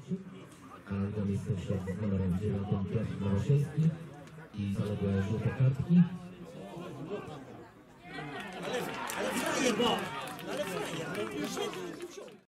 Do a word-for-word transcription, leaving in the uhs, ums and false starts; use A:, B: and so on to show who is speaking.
A: Wójcik, a na miejscu z numerem dziewiątym Piotr Nowosielski i zaległe żółte kartki.
B: Ale, ale frajer, bo! Ale frajer, no,